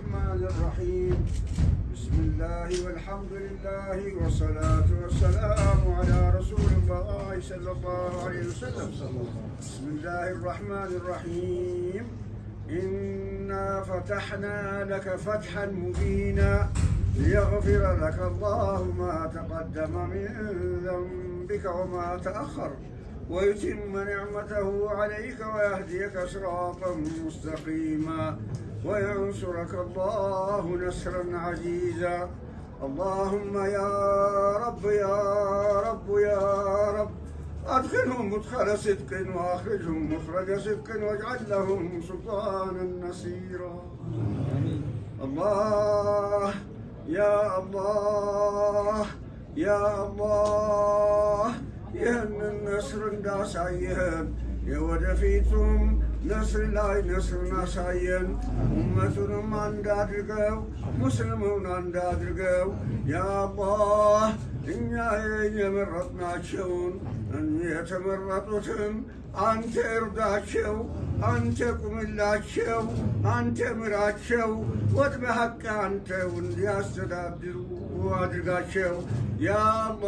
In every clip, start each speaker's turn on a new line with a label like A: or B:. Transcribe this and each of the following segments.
A: الرحمن الرحيم بسم الله والحمد لله والصلاة والسلام على رسول الله صلى الله عليه وسلم بسم الله الرحمن الرحيم إنا فتحنا لك فتحا مبينا ليغفر لك الله ما تقدم من ذنبك وما تأخر ويتم نعمته عليك ويهديك صراطا مستقيما وينصرك الله نصرا عزيزا اللهم يا رب يا رب يا رب أدخلهم مدخل صدق وأخرجهم مخرج صدق واجعل لهم سلطانا نصيرا الله يا الله يا الله يهن النصر انداسايهن يودفيتم نصر لاي نصر ناسايهن أمتهم عند أدرقوا مسلمون عند أدرقوا يا الله إنا يمرطناچون أن يتمرطوتم أنت إرداچو أنت قملاچو أنت مراچو وتبحق أنت وندياستدادروا وادرقاچو يا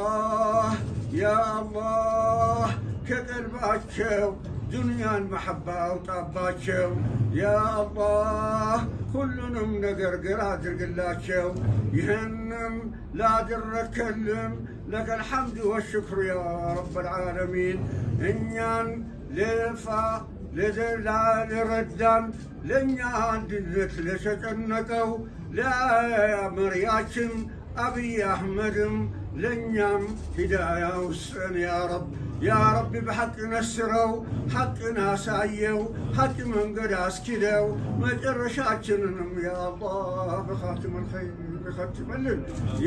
A: الله كقلباچو دنيا محبة وطاباچو يا الله كلنم نقرقر أدرقلاچو يهنم لا دركلم لك الحمد والشكر يا رب العالمين إنيان للفا لردان لنيا عندك لشتنكو لا مرياتم أبي أحمدم لنيام هدايا وسن يا رب بحق نسرو حقنا سعيو حق من قد أسكدو ما جرشاتشنم يا الله بخاتم الخير بختم الليل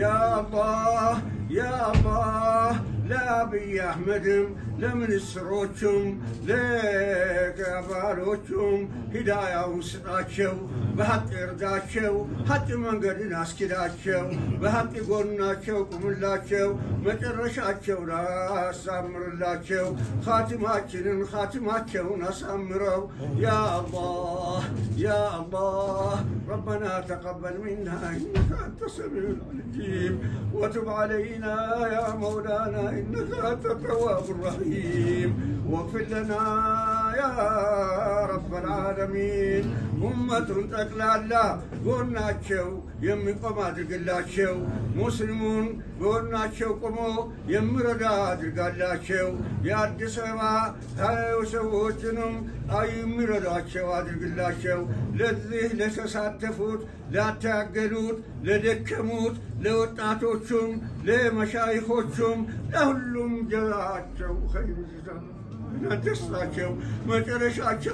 A: يا الله لا أبي أحمدم لمن السروتشم لك أبالوتشم هدايا وسطاتشو بحق إرداتشو حق من قد ناسكداتشو بحق قولناتشو قملاتشو ما جرشاتشو لا أسامر اللاتشو خاتماتشو نسامرو يا الله ربنا تقبل منا إنك أنت السميع العليم وتب علينا يا مولانا إنك أنت التواب الرحيم واغفر لنا يا رب العالمين أمة تقلالا قلناچو يمي قما درقلاچو مسلمون قلناچو قمو يمردا درقلاچو يا الدسما هايو سووچنم أي يمرداچو درقلاچو لذه لتساتفوت لا تاقلوت لدكموت لوطاتوچم لمشايخوچم لهلم جزاچو خير جزاء نتسلاچو مجرشاچو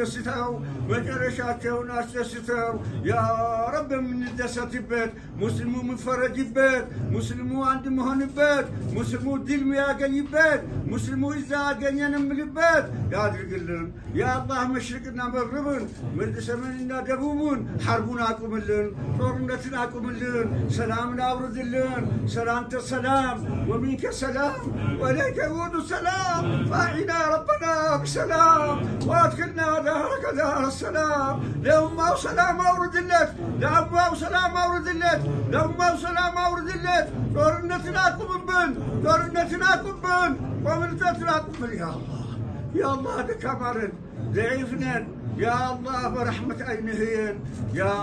A: ناستستاو يا رب من الدستبت مسلمو مفرجبت مسلمو عند مهنبت مسلمو دل مياغنيبت مسلمو إذا أغنينا ملبت يا درقلن يا الله مشرقنا مغربن مرد سمننا دبوبن حربنا قملن طورنتنا قملن سلامنا أوردلن سلامت السلام ومنك السلام وإليك يعود السلام فاعنا ربنا بسلام وادخلنا دارك دار السلام لهم سلام أورد اللت لهم سلام أورد اللت لهم سلام أورد اللت دورنتنا قمبن ومنتنا قمبن يا الله دكامرن ضعيفنا يا الله برحمة عينهين يا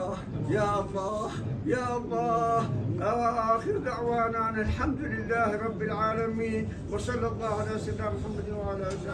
A: الله آخر دعوانا أن الحمد لله رب العالمين وصلى الله على سيدنا محمد وعلى آله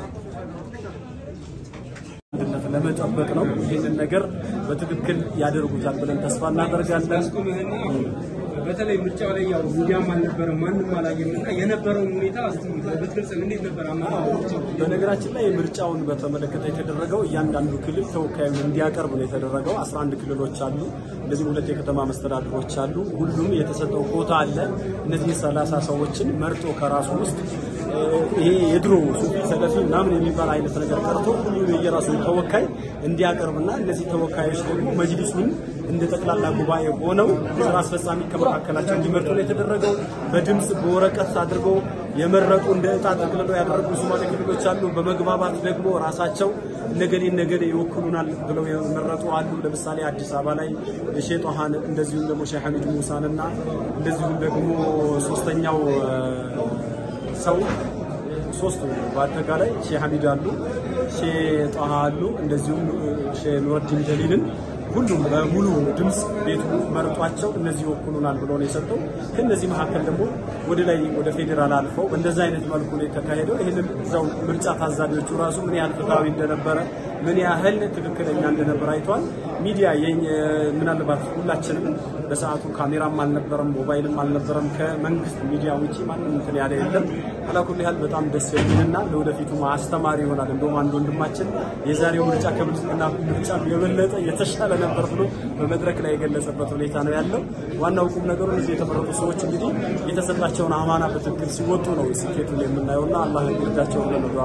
B: لما تطبقنا هنا النجر بتذكر يادروا جال بلن تسفنا درجات
C: በተለይ ምርጫው ላይ ያው ሚዲያም አልነበረም ማንንም አላየንም የነበረው ሁኔታ በትክክል እንዴት ነበር አማራጭ
B: በነገራችን ላይ ምርጫውን በተመለከተ የተደረገው እያንዳንዱ ክልል ተወካዩን እንዲያቀርብ ነው የተደረገው 11 ክልሎች አሉ እንደዚህ ሁለት የከተማ መስተዳድሮች አሉ ሁሉም የተሰጠው ኮታ አለ እነዚህ 30 ሰዎችን መርጦ ከራሱ ውስጥ ይሄ የድሮ ሱፊ ሰለፊ ምናምን የሚባል አይነት ነገር ቀርቶ ሁሉ የራሱን ተወካይ እንዲያቀርብና እነዚህ ተወካዮች ደግሞ መጅሊሱን እንደ ጠቅላላ ጉባኤ ሆነው ስራ አስፈጻሚ ከመካከላቸው እንዲመርጡ ነው የተደረገው በድምጽ በወረቀት አድርገው የመረጡ እንደ ዕጣ ጠቅልለው ያደረጉ ሶማሌ ክልሎች አሉ። በመግባባት ደግሞ ራሳቸው ነገዴ ይወክሉናል ብለው የመረጡ አሉ። ለምሳሌ አዲስ አበባ ላይ ሼህ ጦሃን እንደዚሁም ደግሞ ሼህ ሐሚድ ሙሳንና እንደዚሁም ደግሞ ሶስተኛው ሰው ሶስቱ በአጠቃላይ ሼህ ሐሚድ አሉ፣ ሼህ ጦሃ አሉ፣ እንደዚሁም ሼህ ኑረዲን ጀሊልን ሁሉም በሙሉ ድምጽ ቤቱ መርጧቸው እነዚህ ይወክሉናል ብሎ ነው የሰጠው። ከነዚህ መካከል ደግሞ ወደ ላይ ወደ ፌዴራል አልፈው በእንደዛ አይነት መልኩ ነው የተካሄደው። ይሄንን እዛው ምርጫ ታዛቢዎቹ ራሱ ምን ያህል ፍትሃዊ እንደነበረ ምን ያህል ትክክለኛ እንደነበረ አይቷል። ሚዲያ ምናልባት ሁላችንም በሰዓቱ ካሜራም አልነበረም ሞባይልም አልነበረም። ከመንግስት ሚዲያ ውጪ ማንም እንትን ያለ የለም። አላኩል ያህል በጣም ደስ የሚልና ለወደፊቱ ማስተማሪ ይሆናል። እንደውም አንድ ወንድማችን የዛሬው ምርጫ ከብልጽግና ምርጫ የበለጠ የተሻለ ነበር ብሎ በመድረክ ላይ የገለጸበት ሁኔታ ነው ያለው። ዋናው ቁም ነገሩ እዚህ የተመረጡ ሰዎች እንግዲህ የተሰጣቸውን አማና በትክክል ሲወጡ ነው ስኬቱን የምናየውና አላህ ይርዳቸው ብለን ነው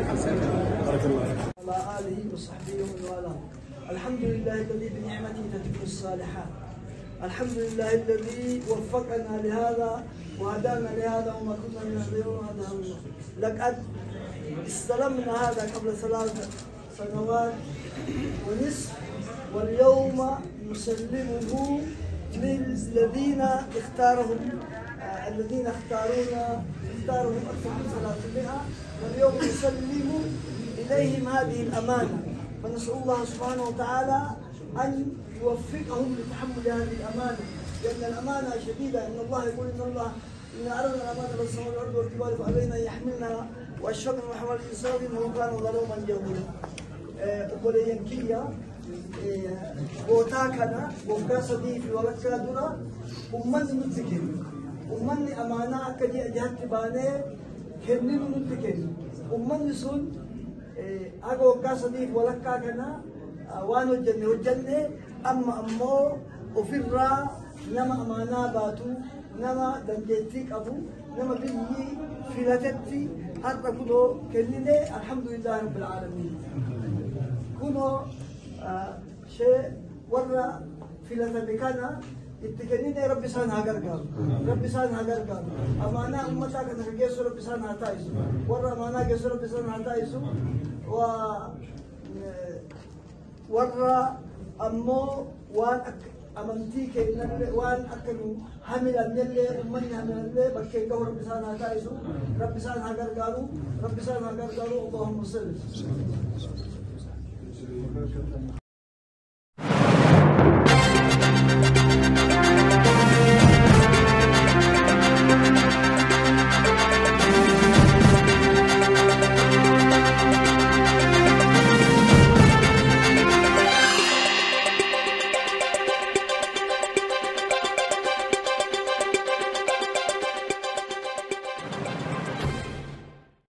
D: آله وصحبه ومن والاه. الحمد لله الذي بنعمته تتم الصالحات. الحمد لله الذي وفقنا لهذا وهدانا لهذا وما كنا لنهتدي لولا أن هدانا الله. لقد استلمنا هذا قبل 3 سنوات ونصف واليوم نسلمه للذين اختارونا اختارهم أكثر من 300 واليوم نسلم إليهم هذه الأمانة. فنسأل الله سبحانه وتعالى أن يوفقهم لتحمل هذه الأمانة، لأن الأمانة شديدة. إن الله يقول إن أردنا الأمانة للسماوات والأرض والجبال فأبين أن يحملنها وأشفقن من حمل الإنسان إنه كان ظلوما جهولا. obboleeyyankiya gootaa kana waggaa 3 fi walakkaa dura ummanni nutti kennu. Ummanni amaanaa akka jihatti baanee kenninu nutti kennu. Ummanni sun aga waggaa 3 fi walakkaa kana waan hojjenne amma ammoo ofirraa nama amaanaa baatu, nama dandeettii qabu, nama biyyi filatetti har'a kunoo kennine alhamdulillahi rabbil aalamiin. كنوا شيء ورا فيلة بكنا اتكلمنا رب سان هاجر قال رب سان هاجر قال أمانة أمتك أنا جيسو رب سان هتايسو ورا أمانة جيسو رب سان هتايسو ورا أمو وان أمنتي كنا وان أكلوا حمل النيل أمني حمل النيل بكين قبل رب سان هتايسو رب سان هاجر قالوا اللهم صل